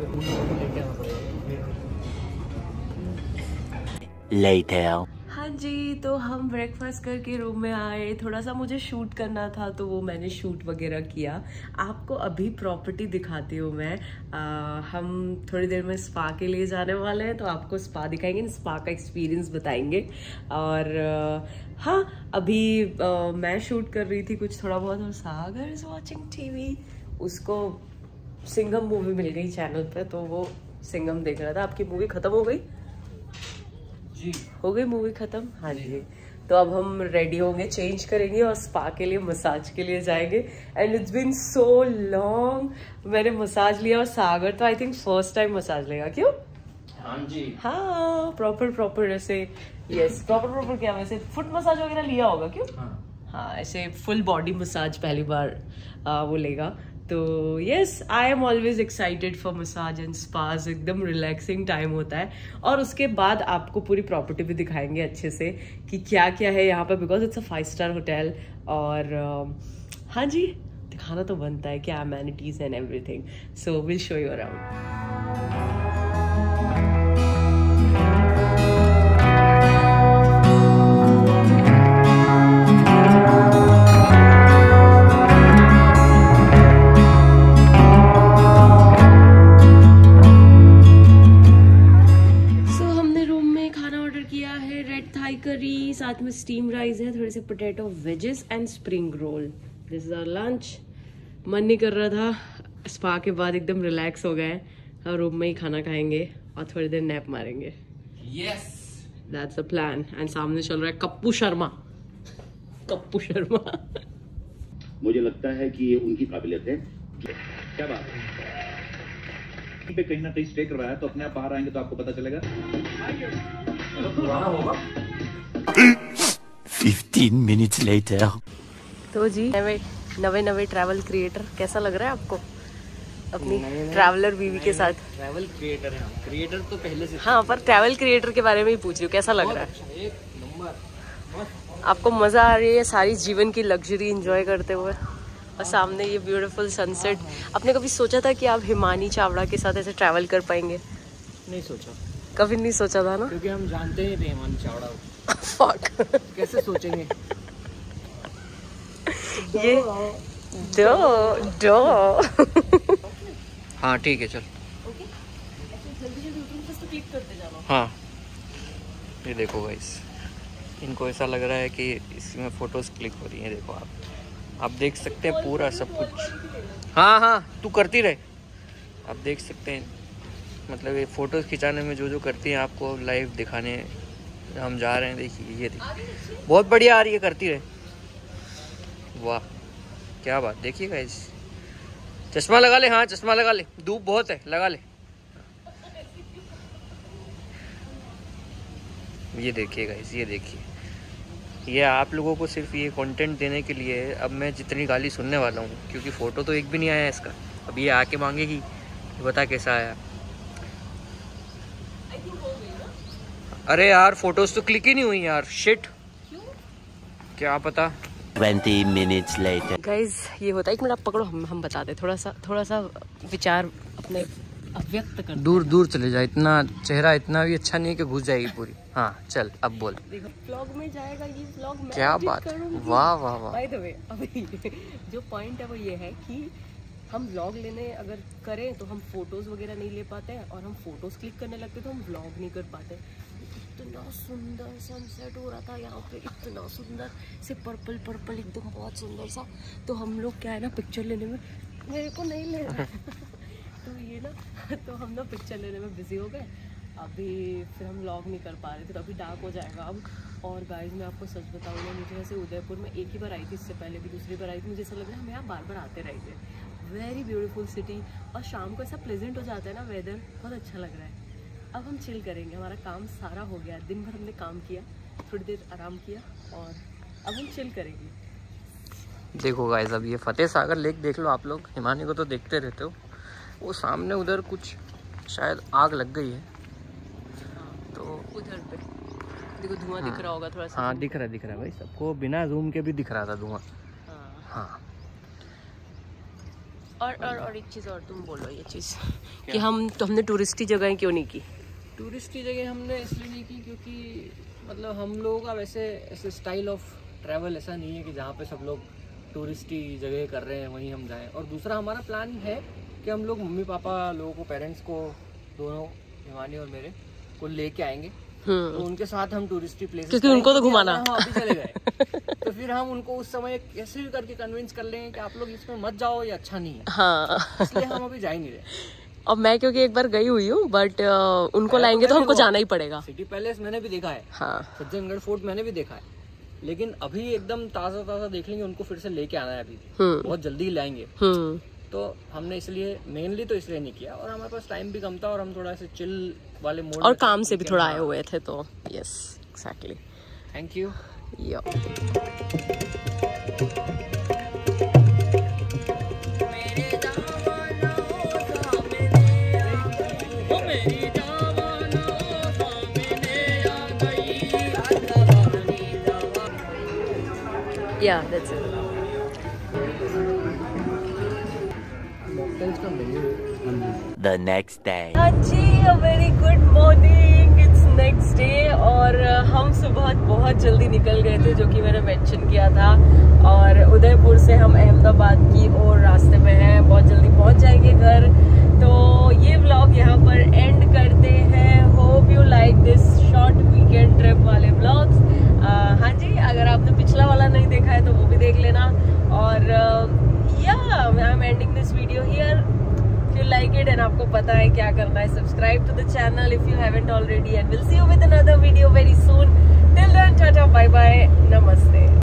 लेके आना पड़ेगा। Later. हाँ जी, तो हम ब्रेकफास्ट करके रूम में आए। थोड़ा सा मुझे शूट करना था तो वो मैंने शूट वगैरह किया। आपको अभी प्रॉपर्टी दिखाती हूँ मैं। हम थोड़ी देर में स्पा के लिए जाने वाले हैं तो आपको स्पा दिखाएंगे, स्पा का एक्सपीरियंस बताएंगे। और हाँ, अभी मैं शूट कर रही थी कुछ थोड़ा बहुत, और सागर इज वॉचिंग टीवी। उसको सिंघम मूवी मिल गई चैनल पे तो वो सिंघम देख रहा था। आपकी मूवी खत्म हो गई? हो गई मूवी खत्म? हाँ जी। तो अब हम रेडी होंगे, चेंज करेंगे और स्पा के लिए, मसाज के लिए जाएंगे। And it's been so long. मैंने मसाज लिया और सागर तो I think first time massage लेगा। क्यों? हाँ जी। हाँ, प्रॉपर ऐसे। यस, प्रॉपर क्या, वैसे फुट मसाज वगैरह लिया होगा? क्यों? हाँ, ऐसे फुल बॉडी मसाज पहली बार वो लेगा। तो yes, I am always excited for massage and spas. एकदम रिलैक्सिंग टाइम होता है। और उसके बाद आपको पूरी प्रॉपर्टी भी दिखाएंगे अच्छे से कि क्या क्या है यहाँ पर, because it's a 5 star hotel. और हाँ जी, दिखाना तो बनता है, क्या amenities and everything. So will show you around. Curry, साथ में स्टीम राइस है, थोड़े से potato wedges and spring roll. This is our lunch. मन नहीं कर रहा था, स्पा के बाद एकदम रिलैक्स हो गए और रूम में ही खाना खाएंगे और थोड़ी देर नैप मारेंगे। Yes, that's the plan. And सामने चल रहा है कप्पू शर्मा। मुझे लगता है कि ये उनकी काबिलियत है। क्या बात है, पे कहीं ना कहीं स्टे करवाया तो अपने आप बाहर आएंगे तो आपको पता चलेगा। पुराना होगा। 15 minutes later. तो जी नवे ट्रैवल क्रिएटर, कैसा लग रहा है आपको अपनी ट्रैवलर बीवी के साथ? ट्रैवल क्रिएटर है हम, क्रिएटर तो पहले से। हाँ, पर ट्रैवल क्रिएटर के बारे में ही पूछ रही हूँ, कैसा लग रहा है? एक नंबर। आपको मजा आ रही है सारी जीवन की लग्जरी एंजॉय करते हुए? और सामने ये ब्यूटीफुल सनसेट। आपने कभी सोचा था कि आप हिमानी चावड़ा के साथ ऐसे ट्रैवल कर पाएंगे? नहीं सोचा, कभी नहीं सोचा था ना, क्योंकि हम जानते ही थे हिमानी चावड़ा को। फक। कैसे सोचेंगे? ये दो हाँ ठीक है, चल। हाँ, ये देखो गाइस, इनको ऐसा लग रहा है कि इसमें फोटोज क्लिक हो रही हैं। देखो आप देख सकते हैं पूरा सब कुछ। हाँ, तू करती रहे। आप देख सकते हैं, मतलब ये फोटोज खिंचाने में जो करती हैं आपको लाइव दिखाने हम जा रहे हैं। देखिए, ये देखिए, बहुत बढ़िया आ रही है, करती रहे। वाह, क्या बात। देखिए गाइस, चश्मा लगा ले। हाँ, चश्मा लगा ले, धूप बहुत है, लगा ले। ये देखिए गाइस, ये देखिए, ये आप लोगों को सिर्फ ये कंटेंट देने के लिए अब मैं जितनी गाली सुनने वाला हूँ, क्योंकि फ़ोटो तो एक भी नहीं आया इसका। अब ये आके मांगेगी, बता कैसा आया। अरे यार, फोटोज तो क्लिक ही नहीं हुई यार, शिट। क्या पता। 20 minutes later. गाइज, ये होता है, एक मिनट आप पकड़ो, हम बताते। थोड़ा सा विचार अपने अव्यक्त कर। दूर चले जाए, इतना चेहरा इतना भी अच्छा नहीं है कि घुस जाएगी पूरी। हाँ चल, अब बोल। देखो, व्लॉग में जाएगा ये व्लॉग, मैं क्या बात, वाह। बाय द वे, अभी जो पॉइंट है वो ये है कि हम व्लॉग लेने अगर करें तो हम फोटोज वगैरह नहीं ले पाते हैं, और हम फोटोज क्लिक करने लगते तो हम व्लॉग नहीं कर पाते। इतना सुंदर सनसेट हो रहा था यहाँ पे, इतना सुंदर से पर्पल एकदम बहुत सुंदर सा। तो हम लोग क्या है ना, पिक्चर लेने में, मेरे को नहीं ले रहा तो ये ना, तो हम ना पिक्चर लेने में बिजी हो गए। अभी फिर हम व्लॉग नहीं कर पा रहे थे, तो अभी डार्क हो जाएगा अब। और गाइस, मैं आपको सच बताऊँ ना, मुझे ऐसे उदयपुर में एक ही बार आई थी, इससे पहले भी दूसरी बार आई थी। मुझे ऐसा लग रहा है हम यहाँ बार आते रहेंगे। वेरी ब्यूटीफुल सिटी, और शाम को ऐसा प्लेजेंट हो जाता है ना वेदर, बहुत अच्छा लग रहा है। अब हम चिल करेंगे, हमारा काम सारा हो गया, दिन भर हमने काम किया, थोड़ी देर आराम किया, और अब हम चिल करेंगे। देखो गाइस, अब ये फतेह सागर लेक देख लो आप लोग। हिमानी को तो देखते रहते हो, वो सामने उधर कुछ शायद आग लग गई है, तो उधर पे देखो धुआं दिख रहा होगा थोड़ा सा। हाँ, दिख रहा है भाई, सबको बिना जूम के भी दिख रहा था धुआं। हाँ, और एक चीज़ और तुम बोलो ये चीज़ कि हमने टूरिस्टी जगह क्यों नहीं की? टूरिस्टी जगह हमने इसलिए नहीं की क्योंकि मतलब हम लोगों का वैसे ऐसे स्टाइल ऑफ ट्रैवल ऐसा नहीं है कि जहाँ पे सब लोग टूरिस्टी जगह कर रहे हैं वहीं हम जाएं। और दूसरा हमारा प्लान है कि हम लोग मम्मी पापा लोगों को, पेरेंट्स को, दोनों हिमानी और मेरे को लेके आएंगे, तो उनके साथ हम टूरिस्टी प्लेसेस, क्योंकि उनको तो घुमाना। हाँ, अभी चले गए तो फिर हम उनको उस समय कैसे भी करके कन्विंस कर लेंगे कि आप लोग इसमें मत जाओ, ये अच्छा नहीं है। हाँ इसलिए हम अभी जा ही नहीं रहे। और मैं क्योंकि एक बार गई हुई हूँ, बट उनको लाएंगे तो हमको जाना ही पड़ेगा। सिटी पैलेस मैंने भी देखा है, हाँ, सज्जनगढ़ फोर्ट मैंने भी देखा है, लेकिन अभी एकदम ताज़ा ताज़ा देख लेंगे, उनको फिर से लेके आना है अभी, बहुत जल्दी लाएंगे। तो हमने इसलिए मेनली तो इसलिए नहीं किया, और हमारे पास टाइम भी कम था और हम थोड़ा ऐसे चिल वाले मोड और काम से भी थोड़ा आए हुए थे, तो yes exactly. Thank you. Yeah, that's it. The next day. हाँ जी, a very good morning. It's next day और हम सुबह बहुत जल्दी निकल गए थे, जो कि मैंने मेंशन किया था, और उदयपुर से हम अहमदाबाद की ओर रास्ते में हैं, बहुत जल्दी पहुंच जाएंगे घर। तो ये व्लॉग यहाँ पर एंड करते हैं। Hope you like this short weekend trip वाले व्लॉग्स। हाँ जी, अगर आपने पिछला वाला नहीं देखा है तो वो भी देख लेना। और I am ending this video here. If you like it and आपको पता है क्या करना है, subscribe to the channel if you haven't already, and we'll see you with another